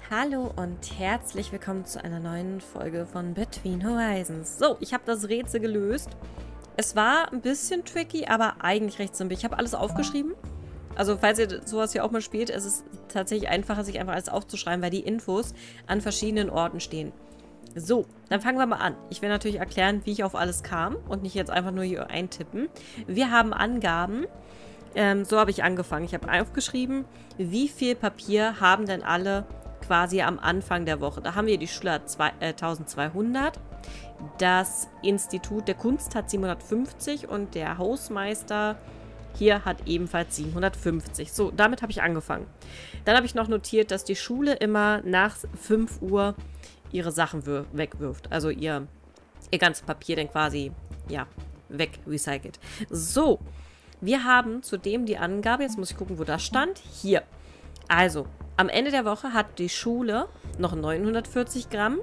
Hallo und herzlich willkommen zu einer neuen Folge von Between Horizons. So, ich habe das Rätsel gelöst. Es war ein bisschen tricky, aber eigentlich recht simpel. Ich habe alles aufgeschrieben. Also, falls ihr sowas hier auch mal spielt, ist es tatsächlich einfacher, sich einfach alles aufzuschreiben, weil die Infos an verschiedenen Orten stehen. So, dann fangen wir mal an. Ich will natürlich erklären, wie ich auf alles kam und nicht jetzt einfach nur hier eintippen. Wir haben Angaben. So habe ich angefangen. Ich habe aufgeschrieben, wie viel Papier haben denn alle quasi am Anfang der Woche. Da haben wir die Schule 1200, das Institut der Kunst hat 750 und der Hausmeister hier hat ebenfalls 750. So, damit habe ich angefangen. Dann habe ich noch notiert, dass die Schule immer nach 5 Uhr ihre Sachen wegwirft. Also ihr ganzes Papier dann quasi, ja, wegrecycelt. So, wir haben zudem die Angabe, jetzt muss ich gucken, wo das stand. Hier. Also, am Ende der Woche hat die Schule noch 940 Gramm.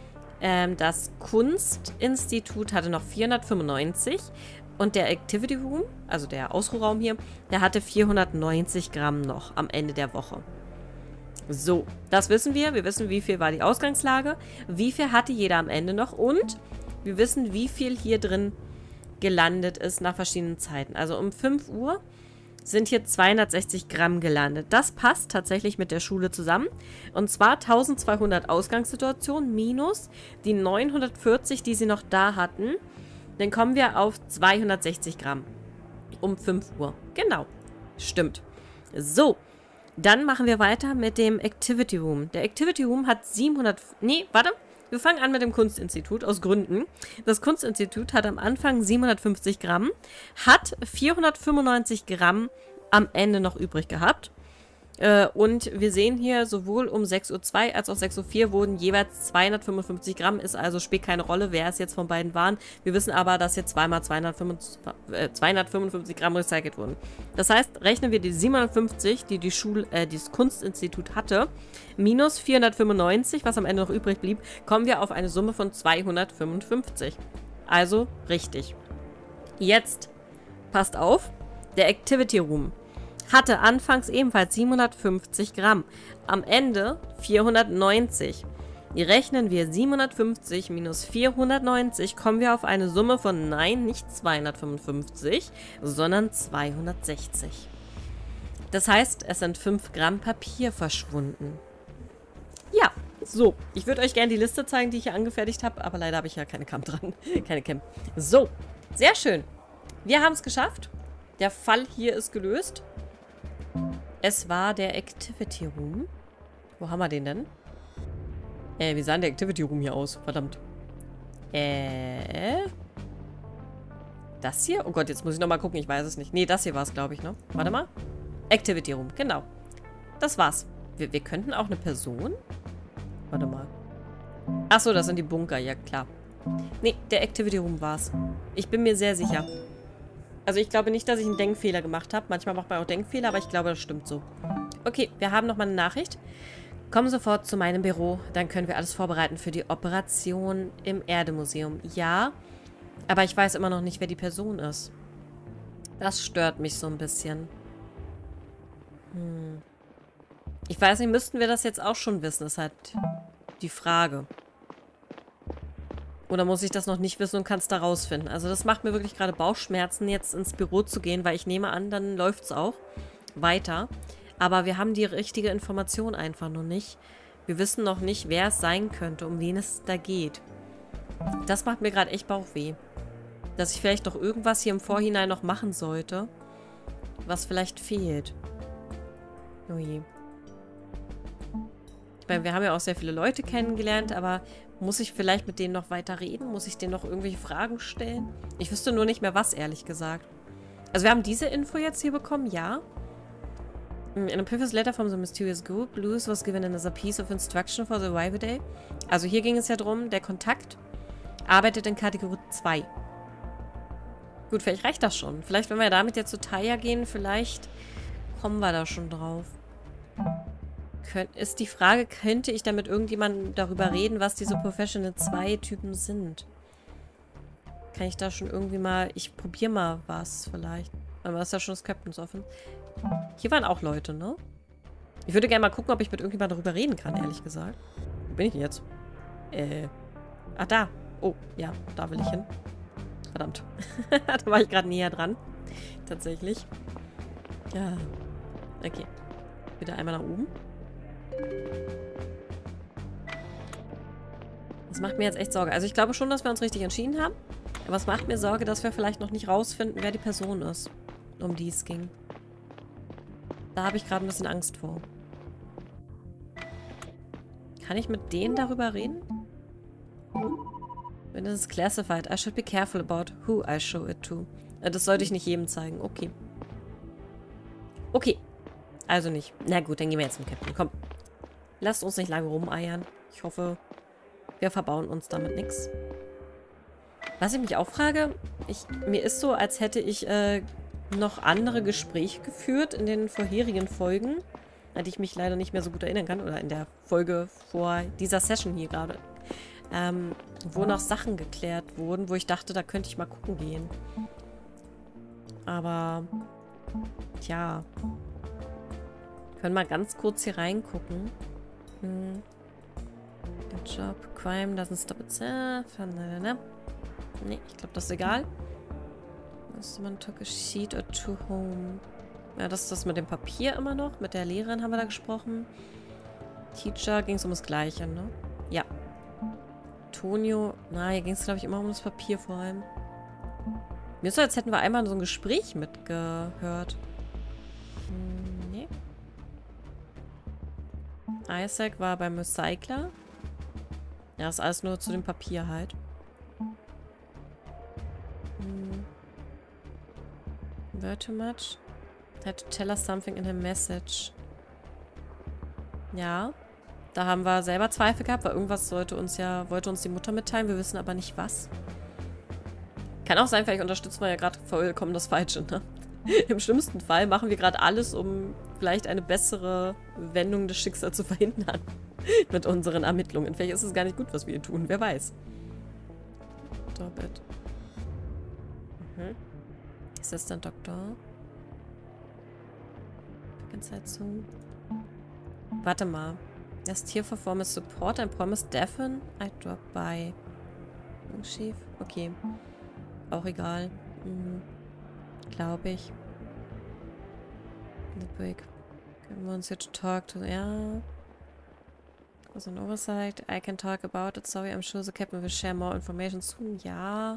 Das Kunstinstitut hatte noch 495. Und der Activity Room, also der Ausruhraum hier, der hatte 490 Gramm noch am Ende der Woche. So, das wissen wir. Wir wissen, wie viel war die Ausgangslage, wie viel hatte jeder am Ende noch und wir wissen, wie viel hier drin gelandet ist nach verschiedenen Zeiten. Also um 5 Uhr sind hier 260 Gramm gelandet. Das passt tatsächlich mit der Schule zusammen. Und zwar 1200 Ausgangssituationen minus die 940, die sie noch da hatten. Dann kommen wir auf 260 Gramm um 5 Uhr. Genau, stimmt. So, dann machen wir weiter mit dem Activity Room. Der Activity Room hat 700... Nee, warte. Wir fangen an mit dem Kunstinstitut, aus Gründen. Das Kunstinstitut hat am Anfang 750 Gramm, hat 495 Gramm am Ende noch übrig gehabt. Und wir sehen hier, sowohl um 6:02 Uhr als auch 6:04 Uhr wurden jeweils 255 Gramm, ist also spielt keine Rolle, wer es jetzt von beiden waren. Wir wissen aber, dass hier zweimal 255 Gramm recycelt wurden. Das heißt, rechnen wir die 750, die das Kunstinstitut hatte, minus 495, was am Ende noch übrig blieb, kommen wir auf eine Summe von 255. Also richtig. Jetzt, passt auf, der Activity Room hatte anfangs ebenfalls 750 Gramm, am Ende 490. Rechnen wir 750 minus 490, kommen wir auf eine Summe von, nein, nicht 255, sondern 260. Das heißt, es sind 5 Gramm Papier verschwunden. Ja, so. Ich würde euch gerne die Liste zeigen, die ich hier angefertigt habe, aber leider habe ich ja keine Cam dran. Keine Cam. So, sehr schön. Wir haben es geschafft. Der Fall hier ist gelöst. Es war der Activity Room. Wo haben wir den denn? Wie sah denn der Activity Room hier aus? Verdammt. Das hier? Oh Gott, jetzt muss ich nochmal gucken. Ich weiß es nicht. Nee, das hier war es, glaube ich, ne? Warte mal. Activity Room, genau. Das war's. Wir könnten auch eine Person? Warte mal. Achso, das sind die Bunker. Ja, klar. Nee, der Activity Room war's. Ich bin mir sehr sicher. Also ich glaube nicht, dass ich einen Denkfehler gemacht habe. Manchmal macht man auch Denkfehler, aber ich glaube, das stimmt so. Okay, wir haben nochmal eine Nachricht. Komm sofort zu meinem Büro, dann können wir alles vorbereiten für die Operation im Erdemuseum. Ja, aber ich weiß immer noch nicht, wer die Person ist. Das stört mich so ein bisschen. Ich weiß nicht, müssten wir das jetzt auch schon wissen? Das ist halt die Frage. Oder muss ich das noch nicht wissen und kann es da rausfinden? Also das macht mir wirklich gerade Bauchschmerzen, jetzt ins Büro zu gehen, weil ich nehme an, dann läuft es auch weiter. Aber wir haben die richtige Information einfach noch nicht. Wir wissen noch nicht, wer es sein könnte, um wen es da geht. Das macht mir gerade echt Bauchweh. Dass ich vielleicht doch irgendwas hier im Vorhinein noch machen sollte, was vielleicht fehlt. Oh je. Ich meine, wir haben ja auch sehr viele Leute kennengelernt, aber muss ich vielleicht mit denen noch weiter reden? Muss ich denen noch irgendwelche Fragen stellen? Ich wüsste nur nicht mehr was, ehrlich gesagt. Also wir haben diese Info jetzt hier bekommen, ja. In a previous letter from the mysterious group, Lewis was given as a piece of instruction for the arrival day. Also hier ging es ja darum, der Kontakt arbeitet in Kategorie 2. Gut, vielleicht reicht das schon. Vielleicht, wenn wir damit jetzt zu Taya gehen, vielleicht kommen wir da schon drauf. Ist die Frage, könnte ich da mit irgendjemandem darüber reden, was diese Professional 2 Typen sind? Kann ich da schon irgendwie mal... Ich probiere mal was vielleicht. Aber das ist ja schon das Captain's Office. Hier waren auch Leute, ne? Ich würde gerne mal gucken, ob ich mit irgendjemandem darüber reden kann, ehrlich gesagt. Wo bin ich denn jetzt? Ah, da. Oh, ja, da will ich hin. Verdammt. Da war ich gerade näher dran. Tatsächlich. Ja. Okay. Wieder einmal nach oben. Das macht mir jetzt echt Sorge. Also ich glaube schon, dass wir uns richtig entschieden haben. Aber es macht mir Sorge, dass wir vielleicht noch nicht rausfinden, wer die Person ist, um die es ging. Da habe ich gerade ein bisschen Angst vor. Kann ich mit denen darüber reden? Wenn es ist classified, I should be careful about who I show it to. Das sollte ich nicht jedem zeigen. Okay. Okay. Also nicht. Na gut, dann gehen wir jetzt zum Captain. Komm. Lasst uns nicht lange rumeiern. Ich hoffe, wir verbauen uns damit nichts. Was ich mich auch frage, mir ist so, als hätte ich noch andere Gespräche geführt in den vorherigen Folgen, an die ich mich leider nicht mehr so gut erinnern kann, oder in der Folge vor dieser Session hier gerade, wo noch Sachen geklärt wurden, wo ich dachte, da könnte ich mal gucken gehen. Aber, tja. Wir können mal ganz kurz hier reingucken. Good job. Crime doesn't stop it. Nee, ich glaube, das ist egal. Man took a sheet or two home. Ja, das ist das mit dem Papier immer noch. Mit der Lehrerin haben wir da gesprochen. Teacher ging es um das Gleiche, ne? Ja. Tonio. Na, hier ging es, glaube ich, immer um das Papier vor allem. Mir ist so, als hätten wir einmal so ein Gespräch mitgehört. Nee. Isaac war beim Recycler. Ja, das ist alles nur zu dem Papier halt. Word too much. Had to tell us something in her message. Ja. Da haben wir selber Zweifel gehabt, weil irgendwas wollte uns die Mutter mitteilen. Wir wissen aber nicht was. Kann auch sein, vielleicht unterstützen wir ja gerade vollkommen das Falsche, ne? Im schlimmsten Fall machen wir gerade alles, um vielleicht eine bessere Wendung des Schicksals zu verhindern. Mit unseren Ermittlungen. Vielleicht ist es gar nicht gut, was wir hier tun. Wer weiß. Stop it. Assistant Doctor. Inside soon. Warte mal. Just here for former support and promise Devon. I drop by. Schief. Okay. Auch egal. Glaube ich. The break. Können wir uns jetzt talk to... Ja. Was an oversight. I can talk about it. Sorry, I'm sure the captain will share more information soon. Ja.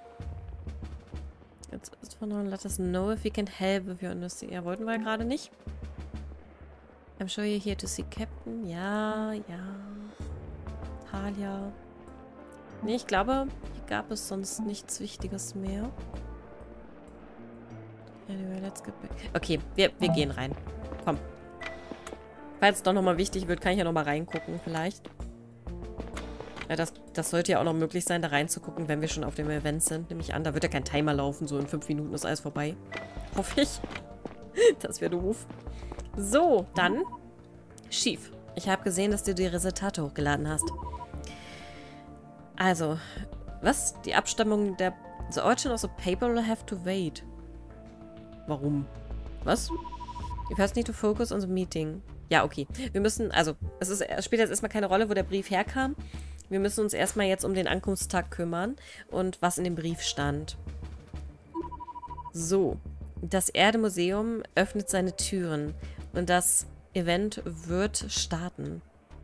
Jetzt ist von now, let us know if we can help with your investigation. Ja, wollten wir gerade nicht. I'm sure you're here to see Captain. Ja, ja. Talia. Nee, ich glaube, hier gab es sonst nichts Wichtiges mehr. Anyway, let's get back. Okay, wir gehen rein. Komm. Falls es doch nochmal wichtig wird, kann ich ja nochmal reingucken, vielleicht. Ja, das sollte ja auch noch möglich sein, da reinzugucken, wenn wir schon auf dem Event sind. Nehme ich an, da wird ja kein Timer laufen, so in 5 Minuten ist alles vorbei. Hoffe ich. Das wäre doof. So, dann. Schief. Ich habe gesehen, dass du die Resultate hochgeladen hast. Also, was? Die Abstammung der... The origin of the paper will have to wait. Warum? Was? You first need to focus on the meeting. Ja, okay. Wir müssen, also, es spielt jetzt erstmal keine Rolle, wo der Brief herkam. Wir müssen uns erstmal jetzt um den Ankunftstag kümmern und was in dem Brief stand. So. Das Erde-Museum öffnet seine Türen und das Event wird starten.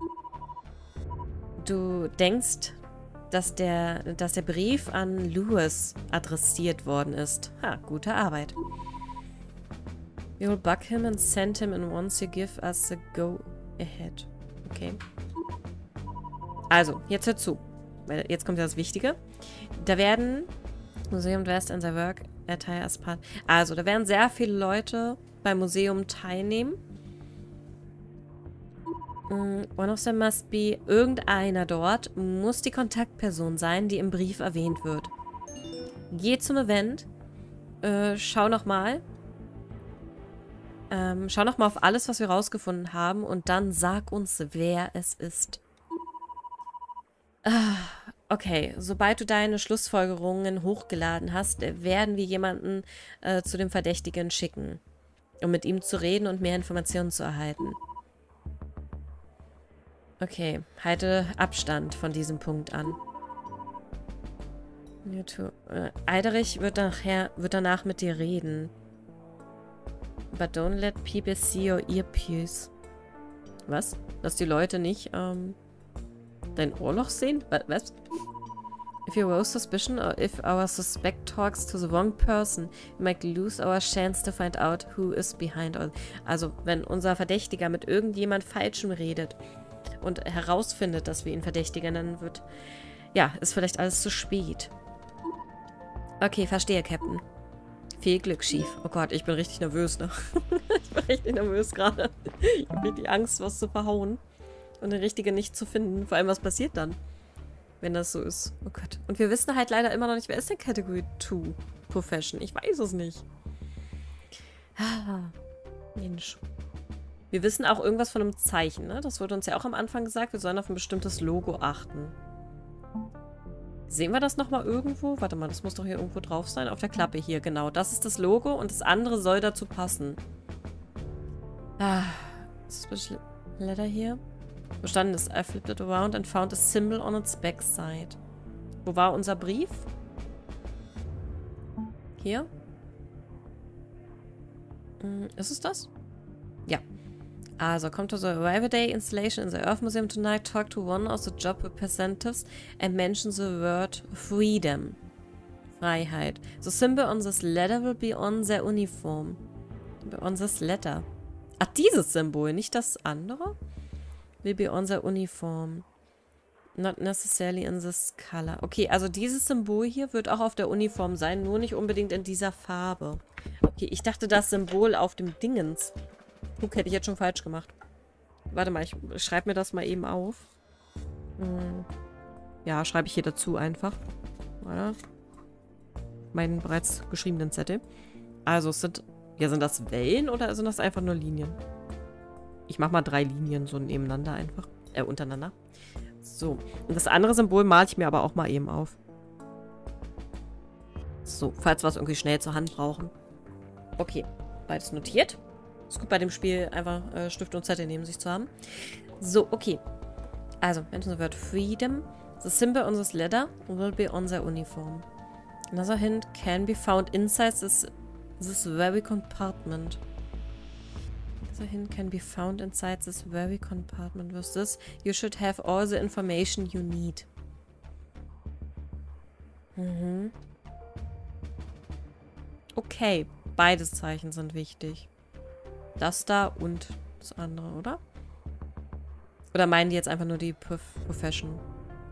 Du denkst, dass der Brief an Lewis adressiert worden ist. Ha, gute Arbeit. You'll bug him and send him in once you give us the go-ahead. Okay. Also, jetzt hört zu. Weil jetzt kommt ja das Wichtige. Da werden Museum West and their work attire as part. Also, da werden sehr viele Leute beim Museum teilnehmen. One of them must be, irgendeiner dort muss die Kontaktperson sein, die im Brief erwähnt wird. Geh zum Event, schau nochmal auf alles, was wir rausgefunden haben und dann sag uns, wer es ist. Okay, sobald du deine Schlussfolgerungen hochgeladen hast, werden wir jemanden zu dem Verdächtigen schicken, um mit ihm zu reden und mehr Informationen zu erhalten. Okay, halte Abstand von diesem Punkt an. Eiderich wird danach mit dir reden. But don't let people see your earpiece. Was? Dass die Leute nicht, dein Ohrloch sehen? Was? If you rouse suspicion or if our suspect talks to the wrong person, we might lose our chance to find out who is behind all. Also, wenn unser Verdächtiger mit irgendjemand Falschem redet und herausfindet, dass wir ihn verdächtigen, dann wird, ja, ist vielleicht alles zu spät. Okay, verstehe, Captain. Viel Glück, Chief. Oh Gott, ich bin richtig nervös, ne? Ich bin richtig nervös gerade. Ich habe richtig Angst, was zu verhauen und den Richtigen nicht zu finden. Vor allem, was passiert dann, wenn das so ist? Oh Gott. Und wir wissen halt leider immer noch nicht, wer ist denn Category 2 Profession? Ich weiß es nicht. Ah, Mensch. Wir wissen auch irgendwas von einem Zeichen, ne? Das wurde uns ja auch am Anfang gesagt. Wir sollen auf ein bestimmtes Logo achten. Sehen wir das nochmal irgendwo? Warte mal, das muss doch hier irgendwo drauf sein. Auf der Klappe hier, genau. Das ist das Logo und das andere soll dazu passen. Ah, ist das Special Letter hier? Wo stand es? I flipped it around and found a symbol on its backside. Wo war unser Brief? Hier? Ist es das? Ja. Also, come to the Arrival Day installation in the Earth Museum tonight, talk to one of the job representatives and mention the word freedom. Freiheit. The symbol on this letter will be on their uniform. On this letter. Ach, dieses Symbol, nicht das andere? Will be on their uniform. Not necessarily in this color. Okay, also dieses Symbol hier wird auch auf der Uniform sein, nur nicht unbedingt in dieser Farbe. Okay, ich dachte, das Symbol auf dem Dingens. Guck, hätte ich jetzt schon falsch gemacht. Warte mal, ich schreibe mir das mal eben auf. Ja, schreibe ich hier dazu einfach. Warte. Meinen bereits geschriebenen Zettel. Also, sind das Wellen oder sind das einfach nur Linien? Ich mache mal 3 Linien so nebeneinander einfach. Untereinander. So. Und das andere Symbol male ich mir aber auch mal eben auf. So, falls wir es irgendwie schnell zur Hand brauchen. Okay, beides notiert. Ist gut bei dem Spiel, einfach Stift und Zettel neben sich zu haben. So, okay. Also, mention the word freedom. The symbol on this letter will be on their uniform. Another hint can be found inside this very compartment. Another hint can be found inside this very compartment. With this, you should have all the information you need. Okay, beides Zeichen sind wichtig. Das da und das andere, oder? Oder meinen die jetzt einfach nur die Profession?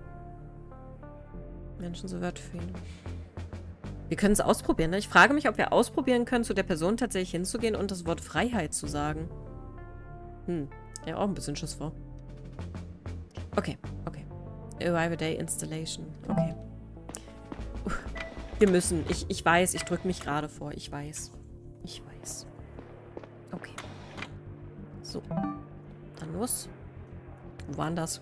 Menschen so weit fehlen. Wir können es ausprobieren, ne? Ich frage mich, ob wir ausprobieren können, zu der Person tatsächlich hinzugehen und das Wort Freiheit zu sagen. Ja, auch ein bisschen Schiss vor. Okay, okay. Arrival Day Installation. Okay. Wir müssen. Ich weiß, ich drücke mich gerade vor. Ich weiß. Ich weiß. Okay. So. Dann los. Wo war denn das?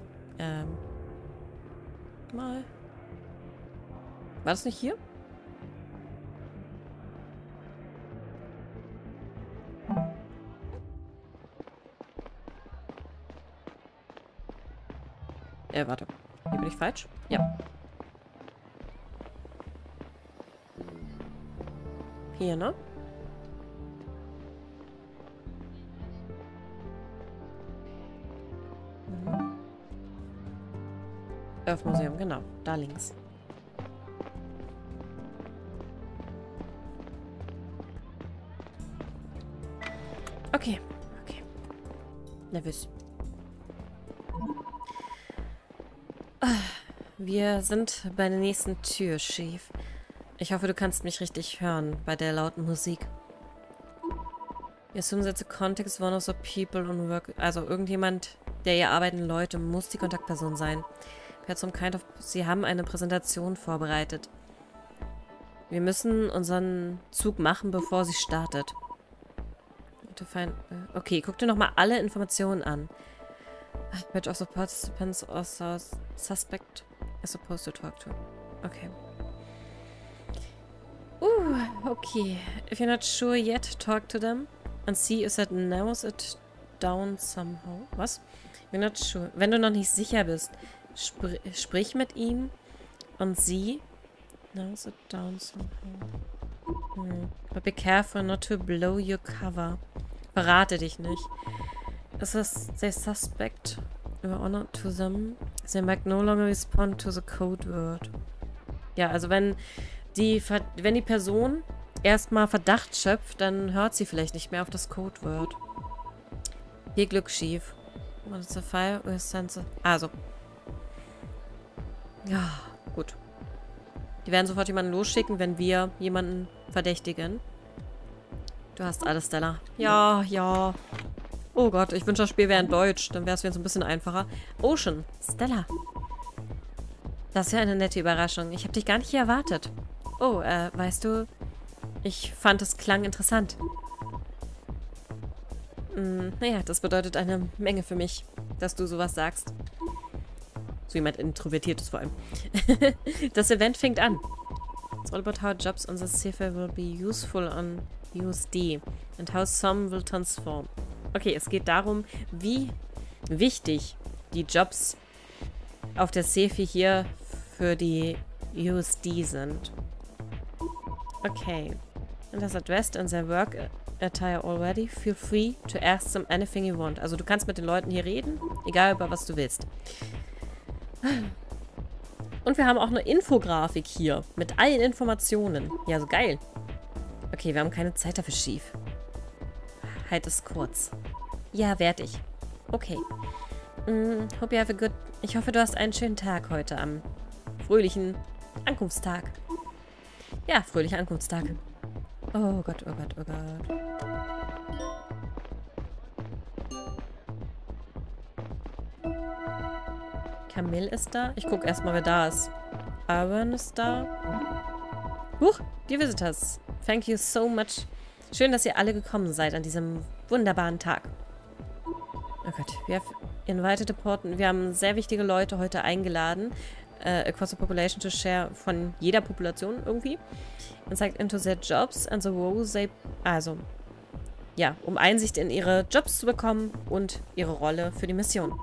Mal. War das nicht hier? Warte. Hier bin ich falsch? Ja. Hier, ne? Earth Museum, genau. Da links. Okay. Okay. Nervös. Wir sind bei der nächsten Tür, Chief. Ich hoffe, du kannst mich richtig hören bei der lauten Musik. You assume that the contact is one of the people on work. Also irgendjemand, der hier arbeitenden Leute, muss die Kontaktperson sein. Sie haben eine Präsentation vorbereitet. Wir müssen unseren Zug machen, bevor sie startet. Okay, guck dir nochmal alle Informationen an. Which of the participants or suspect is supposed to talk to? Okay. Okay. If you're not sure yet, talk to them and see if that narrows it down somehow. Was? You're not sure. Wenn du noch nicht sicher bist, sprich mit ihm und sie. Now sit down somehow. But be careful not to blow your cover. Verrate dich nicht. Is this the suspect your honor to them? They might no longer respond to the code word. Ja, also wenn die Person erstmal Verdacht schöpft, dann hört sie vielleicht nicht mehr auf das Codewort. Viel Glück, Chief. What is the fire? Also. Ja, gut. Die werden sofort jemanden losschicken, wenn wir jemanden verdächtigen. Du hast alles, Stella. Ja, ja. Oh Gott, ich wünsche, das Spiel wäre in Deutsch. Dann wäre es jetzt ein bisschen einfacher. Ocean. Stella. Das ist ja eine nette Überraschung. Ich habe dich gar nicht hier erwartet. Oh, weißt du, ich fand, es klang interessant. Naja, das bedeutet eine Menge für mich, dass du sowas sagst. So jemand Introvertiertes vor allem. Das Event fängt an. It's all about how jobs on the Cipher will be useful on USD and how some will transform. Okay, es geht darum, wie wichtig die Jobs auf der Cephii hier für die USD sind. Okay. And as addressed in their work attire already, feel free to ask them anything you want. Also du kannst mit den Leuten hier reden, egal über was du willst. Und wir haben auch eine Infografik hier mit allen Informationen. Ja, so geil. Okay, wir haben keine Zeit dafür, Chief. Halt es kurz. Ja, werd ich. Okay. Hope you have a good... Ich hoffe, du hast einen schönen Tag heute am fröhlichen Ankunftstag. Ja, fröhlicher Ankunftstag. Oh Gott, oh Gott, oh Gott. Camille ist da. Ich gucke erstmal, wer da ist. Aaron ist da. Huch, die Visitors. Thank you so much. Schön, dass ihr alle gekommen seid an diesem wunderbaren Tag. Oh Gott, wir haben sehr wichtige Leute heute eingeladen. Across the population to share von jeder Population irgendwie. Insight into their jobs and the roles they... Also, ja, um Einsicht in ihre Jobs zu bekommen und ihre Rolle für die Mission.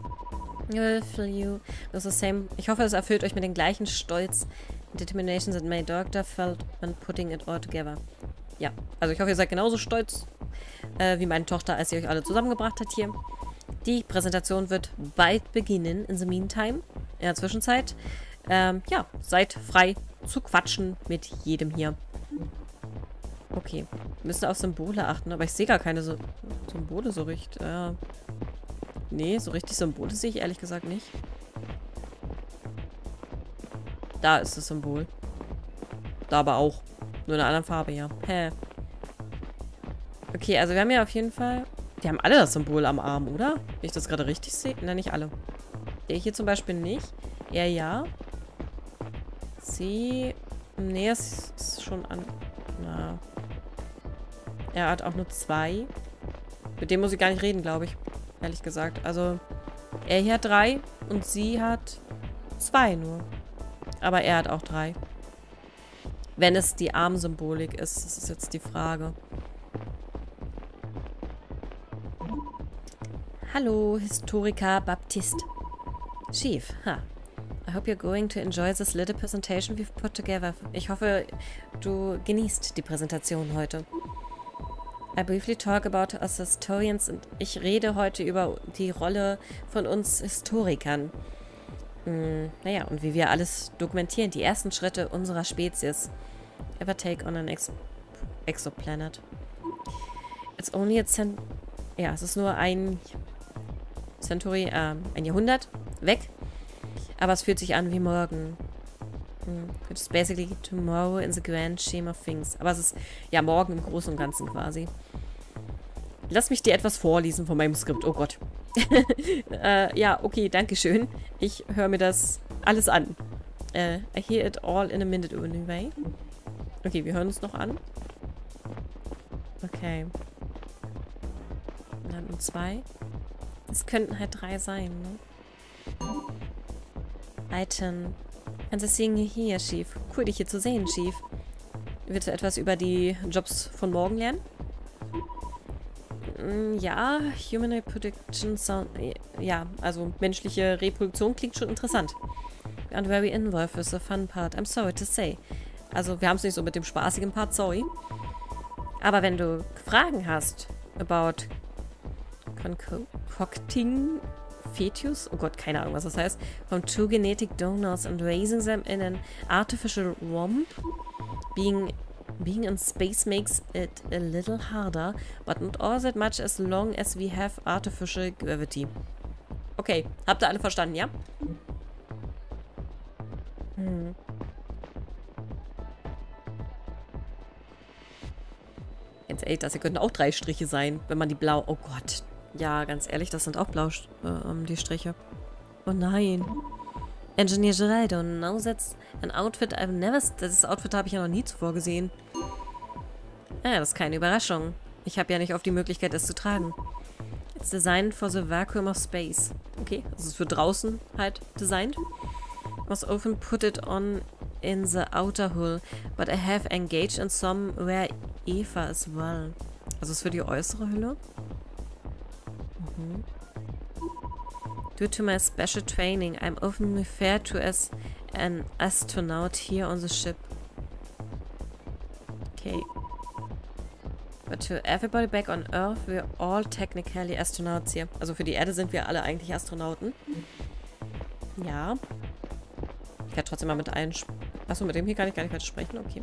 Ich hoffe, es erfüllt euch mit dem gleichen Stolz and determination that my doctor felt when putting it all together. Ja, also ich hoffe, ihr seid genauso stolz wie meine Tochter, als sie euch alle zusammengebracht hat hier. Die Präsentation wird bald beginnen. In the meantime, in der Zwischenzeit, ja, seid frei zu quatschen mit jedem hier. Okay, wir müssen auf Symbole achten, aber ich sehe gar keine Symbole so richtig. Nee, so richtig Symbole sehe ich ehrlich gesagt nicht. Da ist das Symbol. Da aber auch. Nur in einer anderen Farbe, ja. Hä. Okay, also wir haben ja auf jeden Fall... Die haben alle das Symbol am Arm, oder? Wenn ich das gerade richtig sehe. Nein, nicht alle. Der hier zum Beispiel nicht. Er ja. Sie... Nee, es ist schon an... Na. Er hat auch nur 2. Mit dem muss ich gar nicht reden, glaube ich. Ehrlich gesagt. Also, er hier hat 3 und sie hat 2 nur. Aber er hat auch 3. Wenn es die Armsymbolik ist, das ist jetzt die Frage. Hallo, Historiker Baptiste. Chief, I hope you're going to enjoy this little presentation we've put together. Ich hoffe, du genießt die Präsentation heute. I briefly talk about us historians und ich rede heute über die Rolle von uns Historikern. Naja, und wie wir alles dokumentieren, die ersten Schritte unserer Spezies. Ever take on an exoplanet. It's only a ja, es ist nur ein Century, ein Jahrhundert weg. Aber es fühlt sich an wie morgen. It's basically tomorrow in the grand scheme of things. Aber es ist ja morgen im Großen und Ganzen quasi. Lass mich dir etwas vorlesen von meinem Skript. Oh Gott. Ja, okay, danke schön. Ich höre mir das alles an. I hear it all in a minute anyway. Okay, wir hören uns noch an. Okay. Dann und 2. Es könnten halt 3 sein, ne? Item. Kannst du sehen hier, Chief. Cool, dich hier zu sehen, Chief. Willst du etwas über die Jobs von morgen lernen? Ja, Human Reproduction Sound. Ja, also menschliche Reproduktion klingt schon interessant. And very involved with the fun part. I'm sorry to say. Also, wir haben es nicht so mit dem spaßigen Part, sorry. Aber wenn du Fragen hast about concocting fetus, oh Gott, keine Ahnung, was das heißt, from two genetic donors and raising them in an artificial womb, being in space makes it a little harder, but not all that much as long as we have artificial gravity. Okay, habt ihr alle verstanden, ja? Ganz ehrlich, das hier könnten auch 3 Striche sein, wenn man die blau... Oh Gott. Ja, ganz ehrlich, das sind auch blau, die Striche. Oh nein. Engineer Geraldo, now that's an outfit I've never... Das Outfit habe ich ja noch nie zuvor gesehen. Ja, das ist keine Überraschung. Ich habe ja nicht oft die Möglichkeit, es zu tragen. It's designed for the vacuum of space. Okay, das ist für draußen halt designt. Was often put it on in the outer hull, but I have engaged in some rare Eva as well. Also ist für die äußere Hülle. Due to my special training, I'm often referred to as an astronaut here on the ship. Okay. But to everybody back on Earth, we're all technically astronauts here. Also für die Erde sind wir alle eigentlich Astronauten. Ja. Ich werde trotzdem mal mit allen... Achso, mit dem hier kann ich gar nicht weiter sprechen. Okay.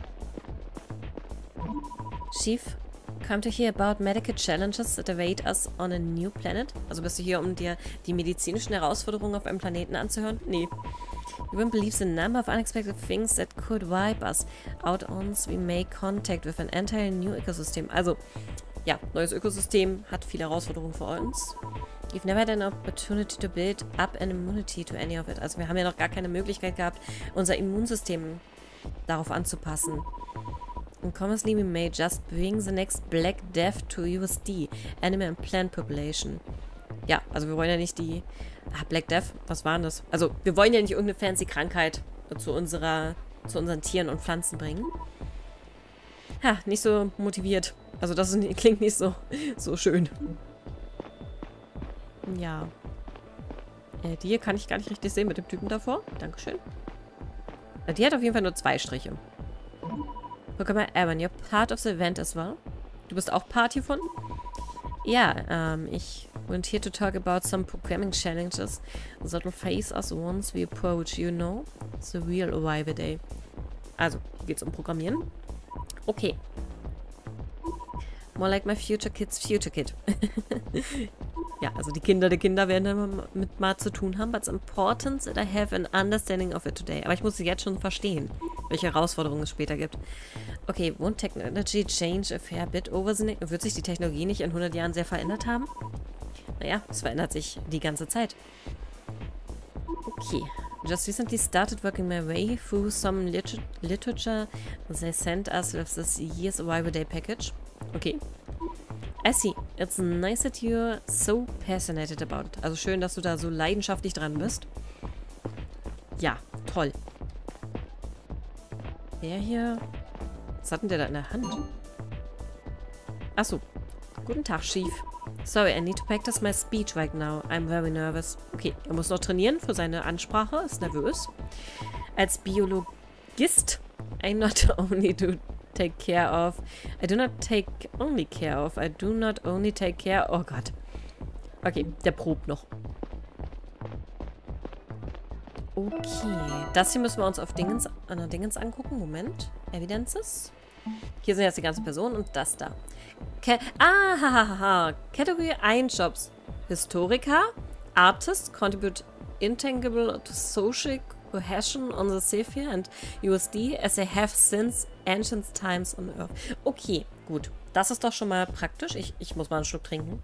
Chief, come to hear about medical challenges that await us on a new planet? Also bist du hier, um dir die medizinischen Herausforderungen auf einem Planeten anzuhören? Nee. You won't believe the number of unexpected things that could wipe us out once we make contact with an entirely new ecosystem. Also, ja, neues Ökosystem hat viele Herausforderungen für uns. You've never had an opportunity to build up an immunity to any of it. Also wir haben ja noch gar keine Möglichkeit gehabt, unser Immunsystem darauf anzupassen. And commonly we may just bring the next Black Death to USD, Animal and Plant Population. Ja, also wir wollen ja nicht die... Black Death, was war denn das? Also wir wollen ja nicht irgendeine fancy Krankheit zu unseren Tieren und Pflanzen bringen. Ja, nicht so motiviert. Also das klingt nicht so schön. Ja. Die hier kann ich gar nicht richtig sehen mit dem Typen davor. Dankeschön. Die hat auf jeden Fall nur 2 Striche. Guck mal, Aaron, you're part of the event as well. Du bist auch Part hiervon? Ja, ich went here to talk about some programming challenges that will face us once we approach, you know, the real arrival day. Also, geht's um Programmieren? Okay. More like my future kid's future kid. Ja, also die Kinder der Kinder werden dann mit mal zu tun haben. But it's important that I have an understanding of it today. Aber ich muss sie jetzt schon verstehen, welche Herausforderungen es später gibt. Okay, won't technology change a fair bit over the next... Wird sich die Technologie nicht in 100 Jahren sehr verändert haben? Naja, es verändert sich die ganze Zeit. Okay. Just recently started working my way through some literature they sent us with this year's arrival day package. Okay. I see. It's nice that you're so passionate about it. Also schön, dass du da so leidenschaftlich dran bist. Ja, toll. Der hier... Was hat denn der da in der Hand? Achso. Guten Tag, Chief. Sorry, I need to practice my speech right now. I'm very nervous. Okay, er muss noch trainieren für seine Ansprache. Ist nervös. Als Biologist, I not only do take care of... I do not only take care... Oh Gott. Okay, der probt noch. Okay, das hier müssen wir uns auf Dingens angucken. Moment. Evidences. Hier sind jetzt die ganzen Personen und das da. Category 1 Jobs. Historiker, Artist, contribute intangible to social cohesion on the sphere and USD as they have since ancient times on Earth. Okay, gut. Das ist doch schon mal praktisch. Ich muss mal einen Schluck trinken.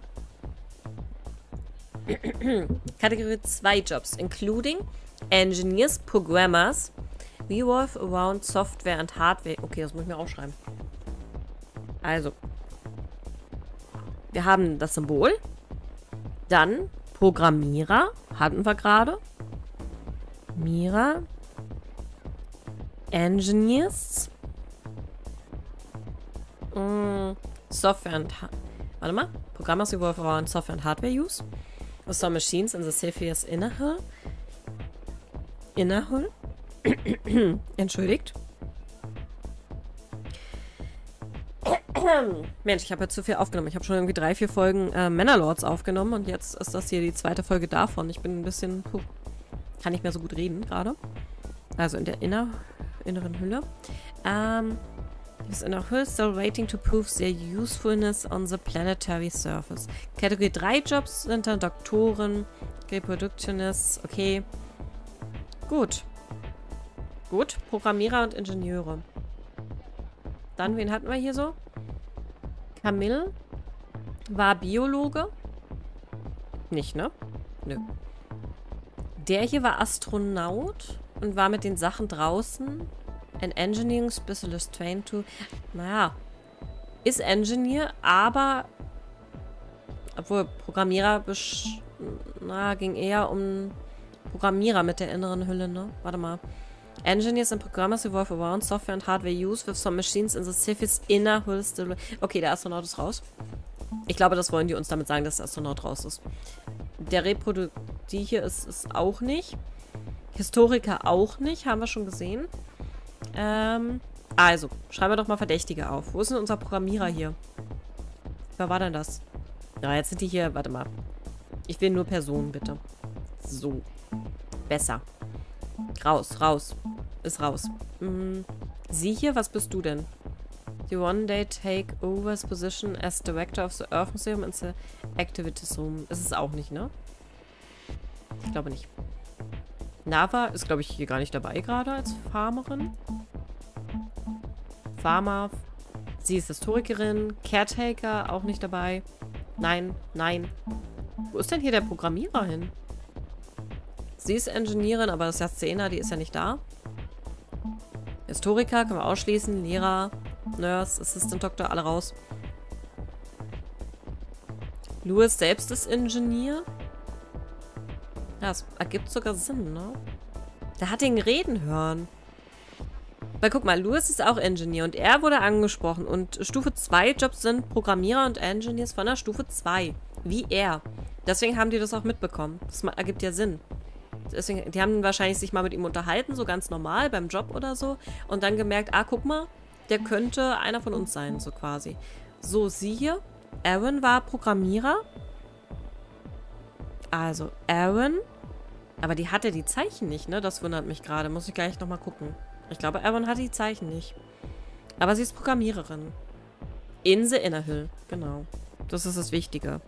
Kategorie 2 Jobs, including Engineers, Programmers, revolve around Software and Hardware. Okay, das muss ich mir aufschreiben. Also. Wir haben das Symbol. Dann Programmierer. Hatten wir gerade. Mira. Engineers. Software and Warte mal. Programmers evolve around software and hardware use. With some machines in the Cepheus inner hull. Inner hull? Entschuldigt. Mensch, ich habe jetzt zu viel aufgenommen. Ich habe schon irgendwie 3, 4 Folgen Manor-Lords aufgenommen und jetzt ist das hier die 2. Folge davon. Ich bin ein bisschen... kann nicht mehr so gut reden gerade. Also in der inneren Hülle. This inner hull still waiting to prove their usefulness on the planetary surface. Kategorie 3 Jobs sind dann Doktoren, Reproductionists, okay. Gut. Gut, Programmierer und Ingenieure. Dann, wen hatten wir hier so? Camille war Biologe. Nicht, ne? Nö. Der hier war Astronaut und war mit den Sachen draußen. An Engineering Specialist trained to... Naja, ist Engineer, aber... Obwohl, Programmierer... ging eher um Programmierer mit der inneren Hülle, ne? Warte mal. Engineers and programmers evolve around software and hardware use with some machines in the Cepheus inner hull still... Okay, der Astronaut ist raus. Ich glaube, das wollen die uns damit sagen, dass der Astronaut raus ist. Der die hier ist auch nicht. Historiker auch nicht, haben wir schon gesehen. Also, schreiben wir doch mal Verdächtige auf. Wo ist denn unser Programmierer hier? Wer war denn das? Ja, jetzt sind die hier, warte mal. Ich will nur Personen, bitte. So. Besser. Raus, raus. Ist raus. Sie hier, was bist du denn? You one day take over his position as Director of the Earth Museum in the Activities Room. Ist es auch nicht, ne? Ich glaube nicht. Nava ist, glaube ich, hier gar nicht dabei gerade als Farmerin. Farmer. Sie ist Historikerin. Caretaker auch nicht dabei. Nein, nein. Wo ist denn hier der Programmierer hin? Sie ist Engineerin, aber das ist ja Szena, die ist ja nicht da. Historiker können wir ausschließen. Lehrer, Nurse, Assistant Doktor, alle raus. Louis selbst ist Ingenieur. Ja, das ergibt sogar Sinn, ne? Der hat ihn reden hören. Weil guck mal, Louis ist auch Ingenieur und er wurde angesprochen. Und Stufe 2 Jobs sind Programmierer und Engineers von der Stufe 2. Wie er. Deswegen haben die das auch mitbekommen. Das ergibt ja Sinn. Deswegen, die haben wahrscheinlich sich mal mit ihm unterhalten, so ganz normal, beim Job oder so. Und dann gemerkt, ah, guck mal, der könnte einer von uns sein, so quasi. So, sie hier. Aaron war Programmierer. Also, Aaron. Aber die hatte die Zeichen nicht, ne? Das wundert mich gerade. Muss ich gleich nochmal gucken. Ich glaube, Aaron hatte die Zeichen nicht. Aber sie ist Programmiererin. In the Inner Hill. Genau. Das ist das Wichtige.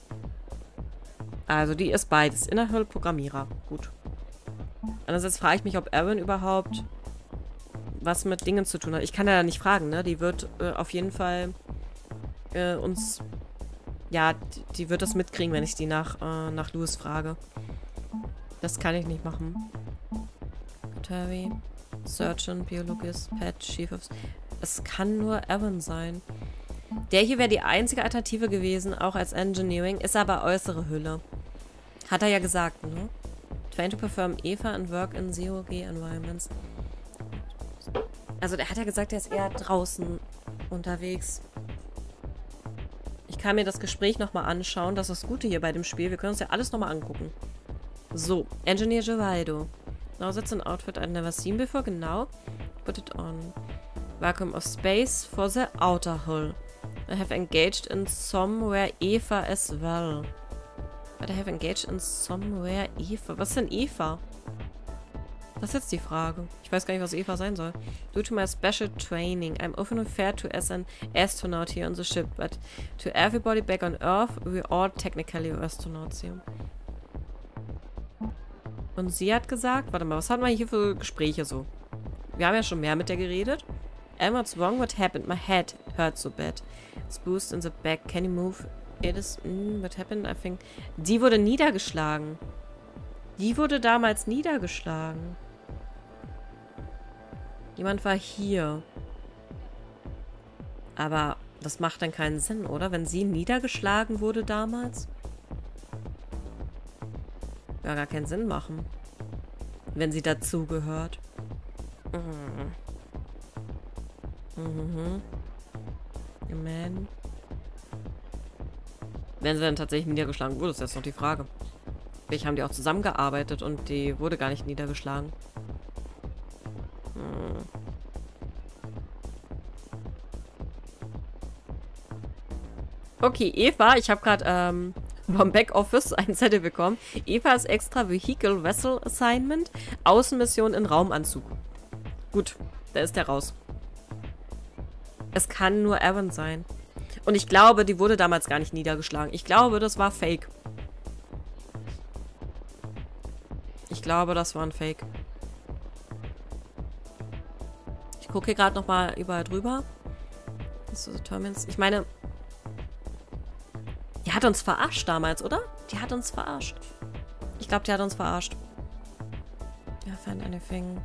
Also, die ist beides. Inner Hill, Programmierer. Gut. Andererseits frage ich mich, ob Aaron überhaupt was mit Dingen zu tun hat. Ich kann ja nicht fragen, ne? Die wird auf jeden Fall uns... Ja, die wird das mitkriegen, wenn ich die nach Louis frage. Das kann ich nicht machen. Terry, Surgeon, Biologist, Pet, Chief of... Es kann nur Aaron sein. Der hier wäre die einzige Alternative gewesen, auch als Engineering, ist aber äußere Hülle. Hat er ja gesagt, ne? Train to perform Eva and work in Zero-G environments. Also der hat ja gesagt, er ist eher draußen unterwegs. Ich kann mir das Gespräch nochmal anschauen. Das ist das Gute hier bei dem Spiel. Wir können uns ja alles nochmal angucken. So, Engineer Geraldo. Now that's an outfit I've never seen before. Genau. Put it on. Vacuum of space for the outer hull. I have engaged in somewhere Eva as well. But I have engaged in somewhere Eva. Was ist denn Eva? Das ist jetzt die Frage. Ich weiß gar nicht, was Eva sein soll. Due to my special training, I'm often referred to as an astronaut here on the ship, but to everybody back on Earth, we're all technically astronauts here. Und sie hat gesagt, warte mal, was hatten wir hier für Gespräche so? Wir haben ja schon mehr mit der geredet. What's wrong? What happened? My head hurts so bad. It's bruised in the back. Can you move? It is... what happened? I think... Die wurde niedergeschlagen. Die wurde damals niedergeschlagen. Jemand war hier. Aber das macht dann keinen Sinn, oder? Wenn sie niedergeschlagen wurde damals? Ja, gar keinen Sinn machen. Wenn sie dazugehört. Man. Wenn sie dann tatsächlich niedergeschlagen wurde, ist jetzt noch die Frage. Vielleicht haben die auch zusammengearbeitet und die wurde gar nicht niedergeschlagen. Okay, Eva, ich habe gerade vom Backoffice einen Zettel bekommen. Evas extra Vehicle Vessel Assignment. Außenmission in Raumanzug. Gut, da ist der raus. Es kann nur Evan sein. Und ich glaube, die wurde damals gar nicht niedergeschlagen. Ich glaube, das war Fake. Ich glaube, das war ein Fake. Ich gucke hier gerade nochmal überall drüber. Ich meine, die hat uns verarscht damals, oder? Die hat uns verarscht. Ich glaube, die hat uns verarscht. Ja, find anything.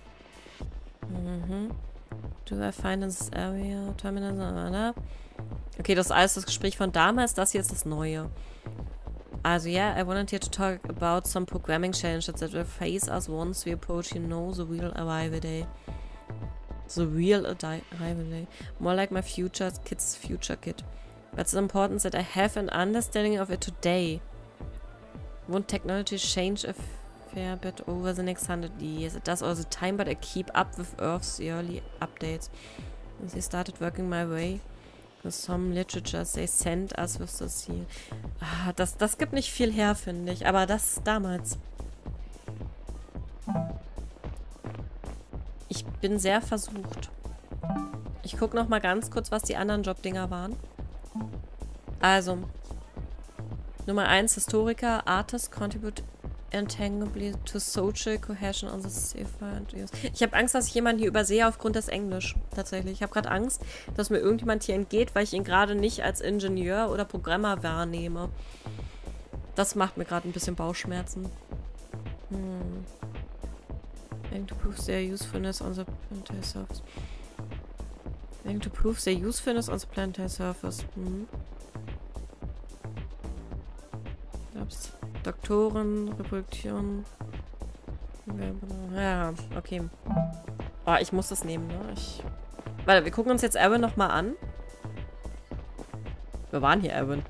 Do I find in this area? Terminal? Okay, das ist alles das Gespräch von damals. Das hier ist das Neue. Also, yeah, I wanted here to talk about some programming challenges that will face us once we approach, the real arrival day. The real arrival day. More like my future kid's future kid. But it's important that I have an understanding of it today. Won't technology change a fair bit over the next 100 years? It does all the time, but I keep up with Earth's early updates. Since I started working my way with some literature, they sent us with this here. Ah, das gibt nicht viel her, finde ich. Aber das damals. Ich bin sehr versucht. Ich gucke noch mal ganz kurz, was die anderen Jobdinger waren. Also, Nummer 1, Historiker, Artist, contribute intangibly to social cohesion on the cipher. Ich habe Angst, dass ich jemanden hier übersehe aufgrund des Englisch. Tatsächlich. Ich habe gerade Angst, dass mir irgendjemand hier entgeht, weil ich ihn gerade nicht als Ingenieur oder Programmer wahrnehme. Das macht mir gerade ein bisschen Bauchschmerzen. To prove their usefulness on the planetary surface. To prove their usefulness on the planetary surface. Doktoren, Reproduktion. Ja, okay. Oh, ich muss das nehmen, ne? Warte, wir gucken uns jetzt Evan nochmal an. Wir waren hier, Evan.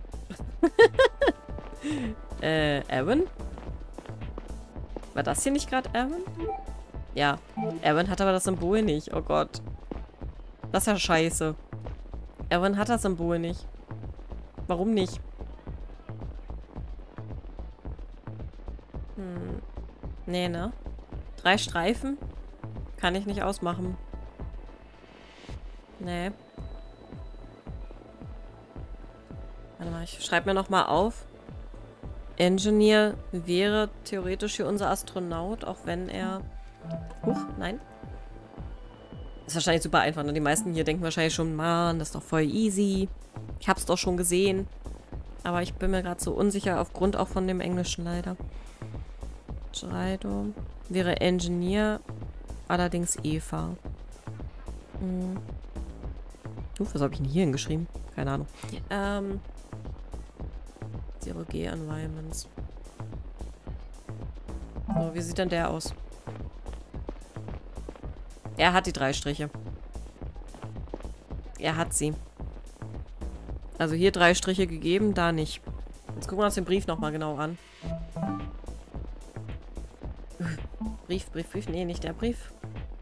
Evan? War das hier nicht gerade Evan? Ja. Evan hat aber das Symbol nicht. Oh Gott. Das ist ja scheiße. Evan hat das Symbol nicht. Warum nicht? Nee, ne? 3 Streifen? Kann ich nicht ausmachen. Nee. Warte mal, ich schreibe mir nochmal auf. Engineer wäre theoretisch hier unser Astronaut, auch wenn er... Huch, nein. Ist wahrscheinlich super einfach, ne? Die meisten hier denken wahrscheinlich schon, Mann, das ist doch voll easy. Ich hab's doch schon gesehen. Aber ich bin mir gerade so unsicher, aufgrund auch von dem Englischen leider. Schreido wäre Engineer, allerdings Eva. Was habe ich denn hier hingeschrieben? Keine Ahnung. Zero G Environments. So, wie sieht denn der aus? Er hat die 3 Striche. Er hat sie. Also hier 3 Striche gegeben, da nicht. Jetzt gucken wir uns den Brief nochmal genau an. Brief. Nee, nicht der Brief.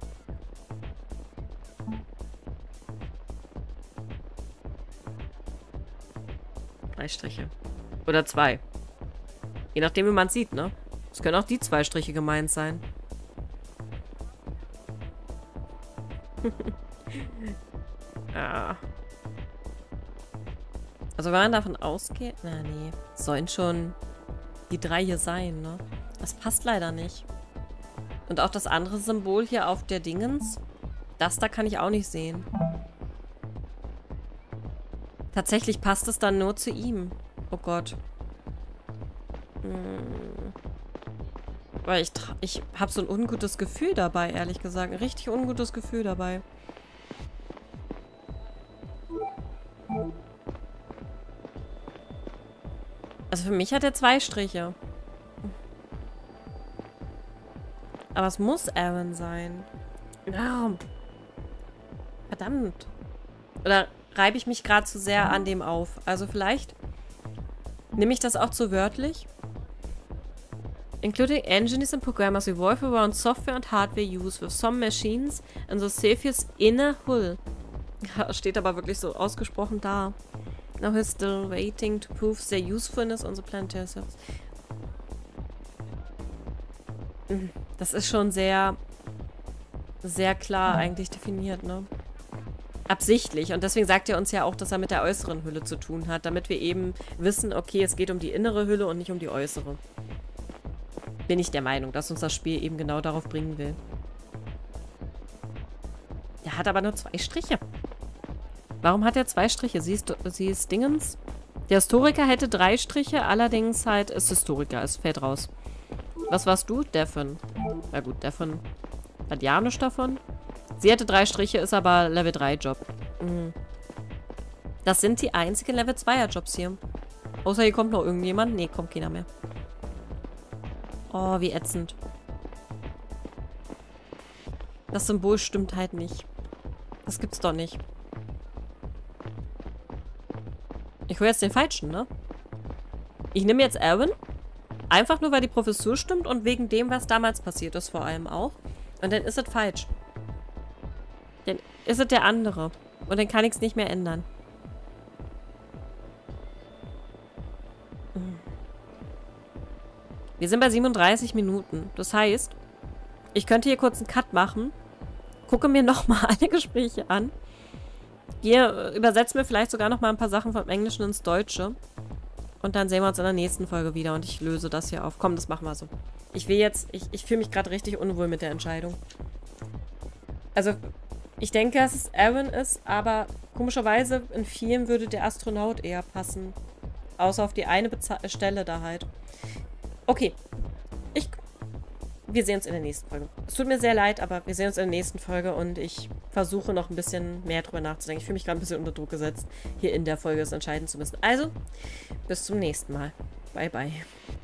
Drei Striche. Oder 2. Je nachdem, wie man es sieht, ne? Es können auch die 2 Striche gemeint sein. Ja. Also wenn man davon ausgeht... Na, nee. Sollen schon die 3 hier sein, ne? Das passt leider nicht. Und auch das andere Symbol hier auf der Dingens, das da kann ich auch nicht sehen. Tatsächlich passt es dann nur zu ihm. Oh Gott. Weil ich habe so ein ungutes Gefühl dabei, ehrlich gesagt. Ein richtig ungutes Gefühl dabei. Also für mich hat er 2 Striche. Aber es muss Aaron sein. Ja. Verdammt. Oder reibe ich mich gerade zu sehr an dem auf? Also vielleicht Nehme ich das auch zu wörtlich? Including engineers and programmers revolve around software and hardware use with some machines and the Cepheus inner hull. Ja, steht aber wirklich so ausgesprochen da. Now he's still waiting to prove their usefulness on the planetary surface. Das ist schon sehr, sehr klar eigentlich definiert, ne? Absichtlich. Und deswegen sagt er uns ja auch, dass er mit der äußeren Hülle zu tun hat, damit wir eben wissen, okay, es geht um die innere Hülle und nicht um die äußere. Bin ich der Meinung, dass uns das Spiel eben genau darauf bringen will. Der hat aber nur 2 Striche. Warum hat er 2 Striche? Sie ist Dingens. Der Historiker hätte 3 Striche, allerdings halt ist Historiker. Es fällt raus. Was warst du? Devon. Na gut, Devon hat ja nichts davon. Sie hätte 3 Striche, ist aber Level 3 Job. Das sind die einzigen Level 2er Jobs hier. Außer hier kommt noch irgendjemand. Nee, kommt keiner mehr. Oh, wie ätzend. Das Symbol stimmt halt nicht. Das gibt's doch nicht. Ich hole jetzt den falschen, ne? Ich nehme jetzt Erwin. Einfach nur, weil die Professur stimmt und wegen dem, was damals passiert ist, vor allem auch. Und dann ist es falsch. Dann ist es der andere. Und dann kann ich es nicht mehr ändern. Wir sind bei 37 Minuten. Das heißt, ich könnte hier kurz einen Cut machen. Gucke mir nochmal alle Gespräche an. Übersetze mir vielleicht sogar nochmal ein paar Sachen vom Englischen ins Deutsche. Und dann sehen wir uns in der nächsten Folge wieder und ich löse das hier auf. Komm, das machen wir so. Ich fühle mich gerade richtig unwohl mit der Entscheidung. Also, ich denke, dass es Aaron ist, aber komischerweise in vielen würde der Astronaut eher passen. Außer auf die eine Stelle da halt. Okay. Wir sehen uns in der nächsten Folge. Es tut mir sehr leid, aber wir sehen uns in der nächsten Folge und ich versuche noch ein bisschen mehr drüber nachzudenken. Ich fühle mich gerade ein bisschen unter Druck gesetzt, hier in der Folge es entscheiden zu müssen. Also, bis zum nächsten Mal. Bye, bye.